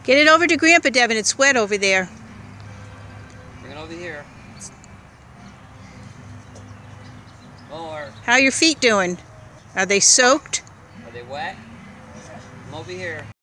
Get it over to Grandpa, Devin. It's wet over there. Bring it over here. More. How are your feet doing? Are they soaked? Are they wet? Come over here.